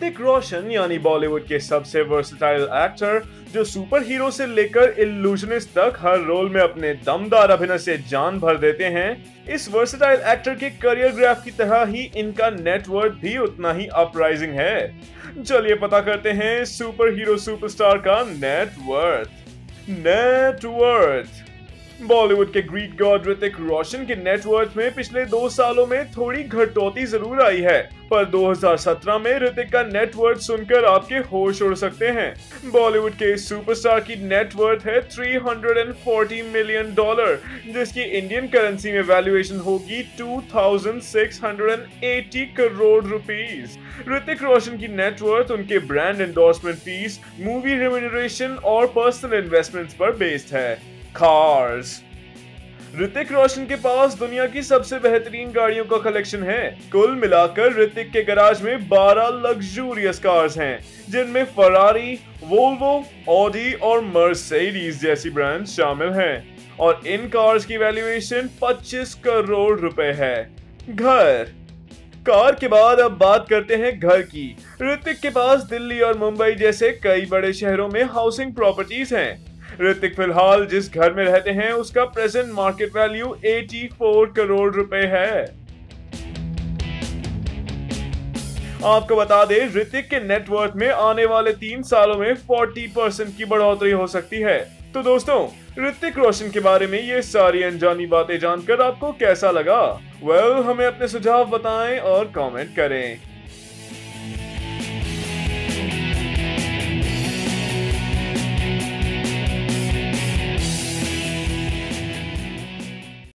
ऋतिक रोशन यानी बॉलीवुड के सबसे वर्सेटाइल एक्टर, जो सुपर हीरो से लेकर इल्यूशनिस्ट तक हर रोल में अपने दमदार अभिनय से जान भर देते हैं, इस वर्सेटाइल एक्टर के करियर ग्राफ की तरह ही इनका नेटवर्थ भी उतना ही अपराइजिंग है। चलिए पता करते हैं सुपर हीरो सुपरस्टार का नेटवर्थ। बॉलीवुड के ग्रीक गॉड ऋतिक रोशन के नेटवर्थ में पिछले 2 सालों में थोड़ी घटौती जरूर आई है, पर 2017 में ऋतिक का नेटवर्थ सुनकर आपके होश उड़ सकते हैं। बॉलीवुड के सुपरस्टार की नेटवर्थ है $340 मिलियन, जिसकी इंडियन करेंसी में वैल्यूएशन होगी 2680 करोड़ रुपीस। ऋतिक रोशन की नेटवर्थ उनके brand endorsement fees, movie remuneration और पर्सनल इन्वेस्टमेंट्स पर बेस्ड है। कार्स। ऋतिक रोशन के पास दुनिया की सबसे बेहतरीन गाड़ियों का कलेक्शन है। कुल मिलाकर ऋतिक के गैराज में 12 लग्जूरियस कार्स हैं, जिनमें फरारी, वोल्वो, ऑडी और मर्सिडीज जैसी ब्रांड शामिल हैं, और इन कार्स की वैल्यूएशन 25 करोड़ रुपए है। घर। कार के बाद अब बात करते हैं घर की। ऋतिक के पास दिल्ली और मुंबई जैसे कई बड़े शहरों में हाउसिंग प्रॉपर्टीज हैं। ऋतिक फिलहाल जिस घर में रहते हैं उसका प्रेजेंट मार्केट वैल्यू 84 करोड़ रुपए है। आपको बता दें, ऋतिक के नेटवर्थ में आने वाले 3 सालों में 40% की बढ़ोतरी हो सकती है। तो दोस्तों, ऋतिक रोशन के बारे में ये सारी अनजानी बातें जानकर आपको कैसा लगा? हमें अपने सुझाव बताएं और कमेंट करें।